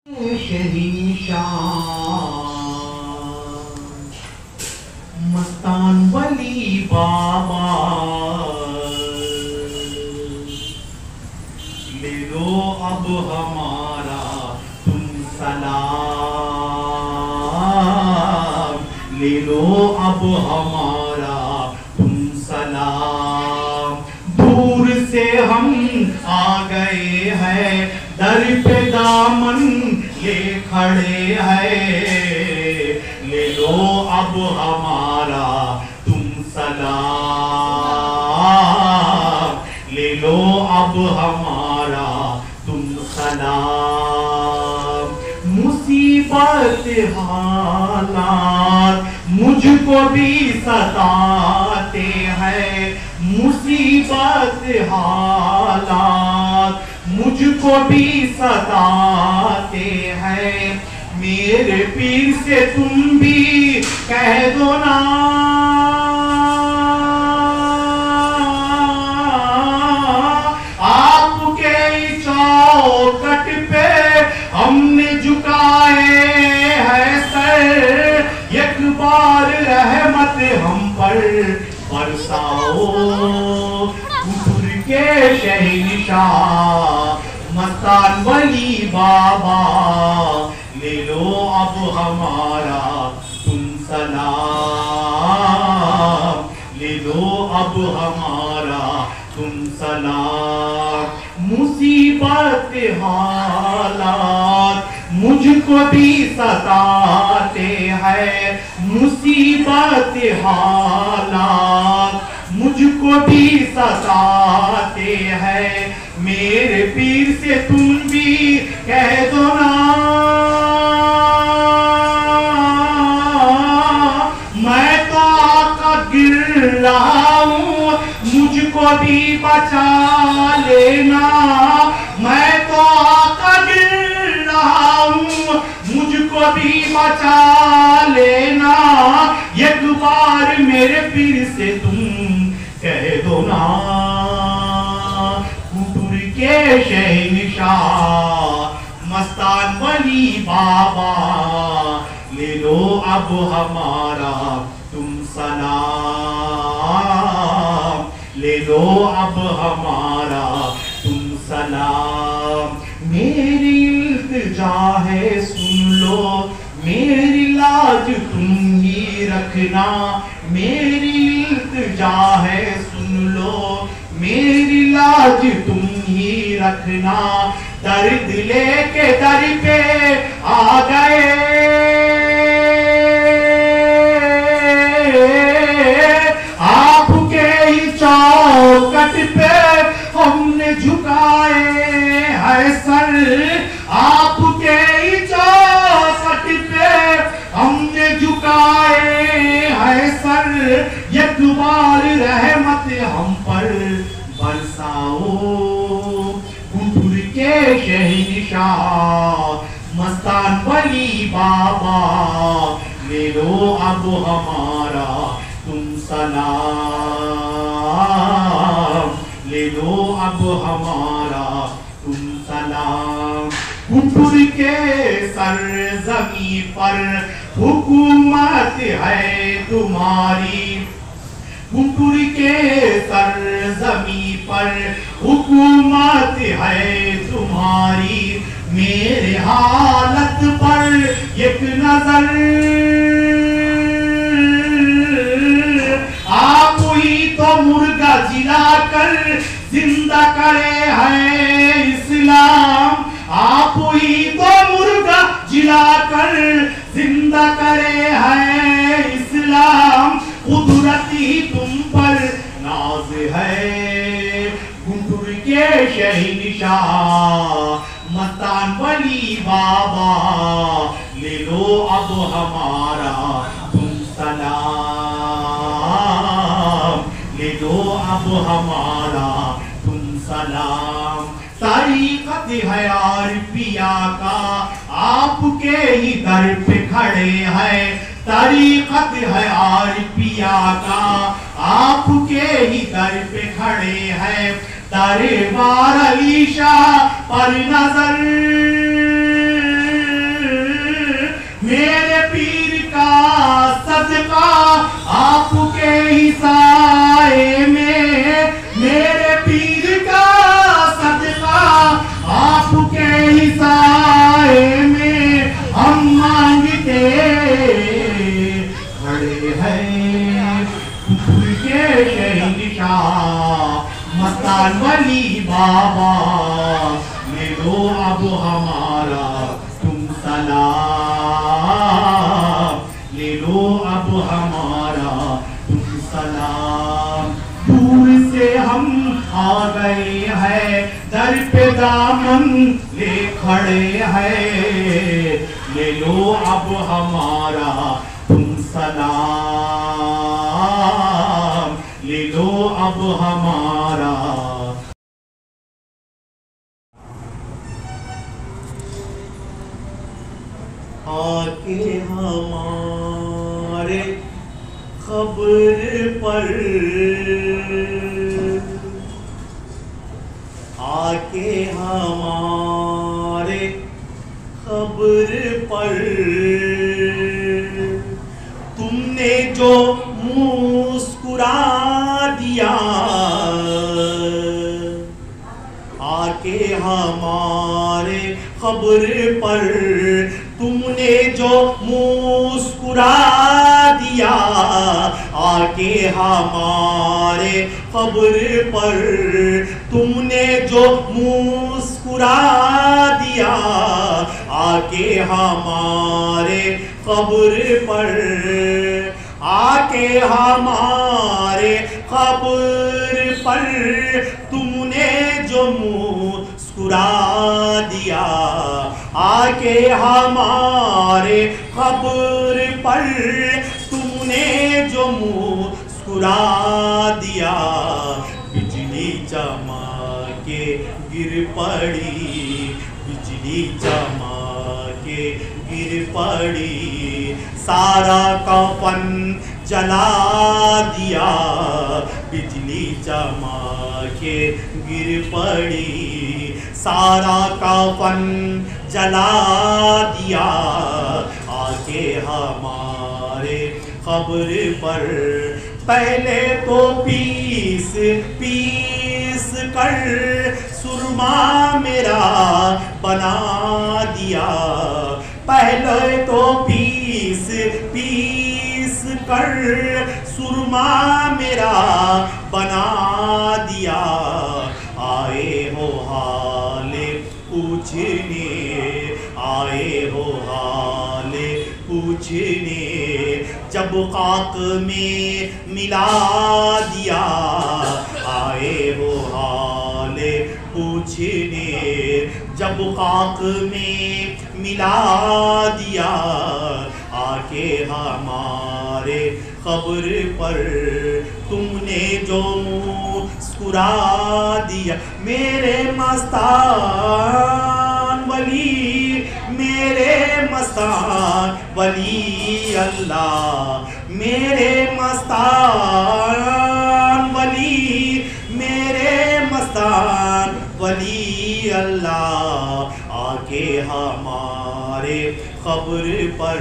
मस्तान वली बाबा ले लो अब हमारा तुम सलाम, ले लो अब हमारा तुम सलाम। दूर से हम आ गए हैं, दर पे दामन ले खड़े हैं, ले लो अब हमारा तुम सलाम, ले लो अब हमारा तुम सलाम। मुसीबत हालात मुझको भी सताते हैं, मुसीबत हालात मुझको भी सताते हैं। मेरे पीर से तुम भी कह दो ना, आपके चौखट पे हमने झुकाए हैं सर, एक बार रहमत हम पर बरसाओ। कुफर के शहंशाह मस्तान वली बाबा ले लो अब हमारा तुम सलाम, ले लो अब हमारा तुम सलाम। मुसीबत हालात मुझको भी सताते हैं, मुसीबत हालात मुझको भी सताते हैं। मेरे पीर से तुम भी कह दो ना, मैं तो आका गिर रहा हूँ, मुझको भी बचा लेना। मैं तो आका गिर रहा हूँ, मुझको भी बचा लेना। एक बार मेरे पीर से तुम कह दो ना, कुफर के शहंशाह मस्तान वली बाबा ले लो अब हमारा तुम सलाम, ले लो अब हमारा तुम सलाम। मेरी इल्तिजा है सुन लो, मेरी लाज तुम ही रखना। मेरी इल्तिजा है सुन लो, मेरी लाज तुम ही रखना। दर्द लेके दर पे आ गए, आपके ही चौखट पे हमने झुकाए है सर, आपके ही चौखट पे हमने झुकाए है सर। एक बार रहमत हम पर बरसाओ। कुफर के शहंशाह मस्तान वली बाबा ले लो अब हमारा तुम सलाम, ले लो अब हमारा तुम सलाम। कुफर के सरज़मी पर हुकूमत है तुम्हारी, कुफर के सरज़मी पर हुकूमत है तुम्हारी। मेरे हालत पर एक नजर आप ही तो मुर्गा जिलाकर जिंदा करे है इस्लाम। आप ही तो मुर्गा जिलाकर जिंदा करे है इस्लाम। कुदरती तुम पर नाज है, कुफर के शहंशाह मस्तान वली बाबा ले लो अब हमारा तुम सलाम, ले लो अब हमारा तुम सलाम। तरीक़त है यार पिया का आपके ही दर पे खड़े हैं, तरीक़त है यार पिया का आपके ही दर पे खड़े हैं। दरबार अली शाह पर नजर मरहबा, ले लो अब हमारा तुम सलाम, ले लो अब हमारा तुम सलाम। दूर से हम आ गए हैं, दर पे दामन ले खड़े हैं, ले लो अब हमारा तुम सलाम, ले लो अब हमारा। आके हमारे खबर पर, आके हमारे खबर पर, तुमने जो मुस्कुरा दिया, आके हमारे खबर पर, तुमने जो मुस्कुरा दिया, आके हमारे खबर पर, तुमने जो मुस्कुरा दिया, आके हमारे खबर पर, आके हमारे खबर पर, तुमने जो मुस्कुरा दिया, आके हमारे खबर पर, तुमने जो मुस्कुरा दिया। बिजली चमके गिर पड़ी, बिजली चमके गिर पड़ी, सारा कफन जला दिया। बिजली चमके गिर पड़ी, सारा कफन जला दिया, आके हमारे खबर पर। पहले तो पीस पीस कर सुरमा मेरा बना दिया, पहले तो पीस पीस कर सुरमा मेरा बना दिया। आए हो हाले पूछने, आए हो हाले पूछने, जब खाक में मिला दिया। आए हो हाले पूछने, जब खाक में मिला दिया, आके हमारे खबर पर, तुमने जो मुस्कुरा दिया। मेरे मस्तान वली, मेरे मस्तान वली अल्लाह, मेरे मस्तान वली, मेरे मस्तान वली अल्लाह, आके हमारे खबर पर।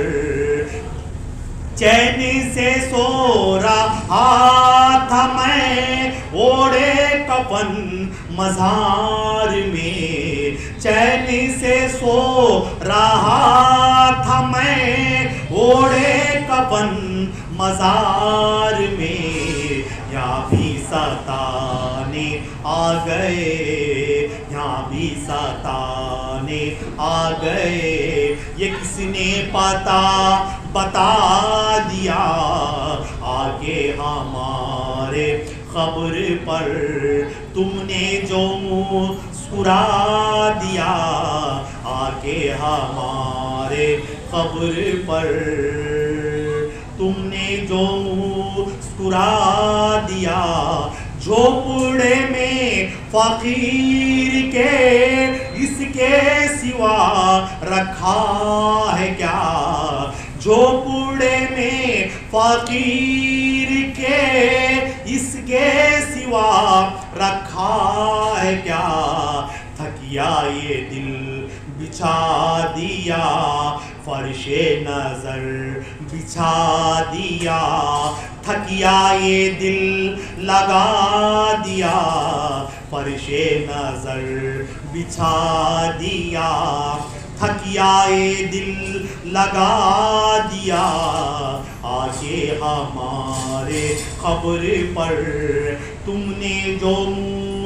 चैन से सो रहा था मैं ओढ़े कफन मजार में, चैन से सो रहा था मैं ओढ़े कफन मजार में। यहाँ भी सताने आ गए, यहाँ भी सताने आ गए, ये किसने पता बता दिया। आगे हमारे खबर पर, तुमने जो मुस्कुरा दिया, आगे हमारे खबर पर, तुमने जो मुस्कुरा दिया। झोपड़े में फकीर के इसके सिवा रखा है क्या, झोपड़े में फकीर के इसके सिवा रखा है क्या। थकिया ये दिल बिछा दिया, फर्शे नजर बिछा दिया, थकिया ये दिल लगा दिया, फर्शे नजर बिछा दिया, थकिया ये दिल लगा दिया। आगे हमारे खबर पर, तुमने जो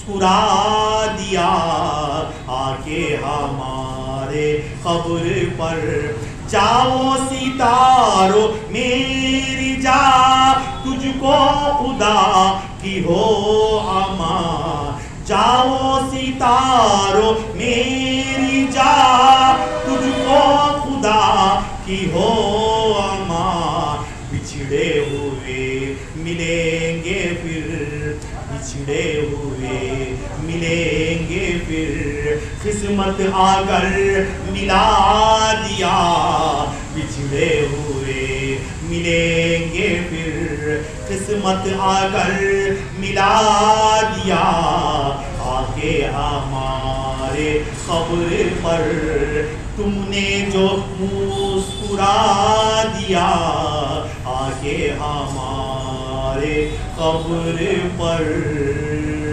मुस्कुरा दिया, आके हमारे कब्र पर। जाओ सितारो मेरी जा, तुझको खुदा की हो अमान। जाओ सितारो मेरी जा, तुझको खुदा की हो अमान। बिछड़े हुए मिलेंगे फिर, बिछड़े हुए मिलेंगे फिर। किस्मत आकर मिला दिया, बिछड़े हुए मिलेंगे फिर। किस्मत आकर मिला दिया, आके हमारे कब्र पर। तुमने जो मुस्कुरा दिया, आके हमारे कब्र पर।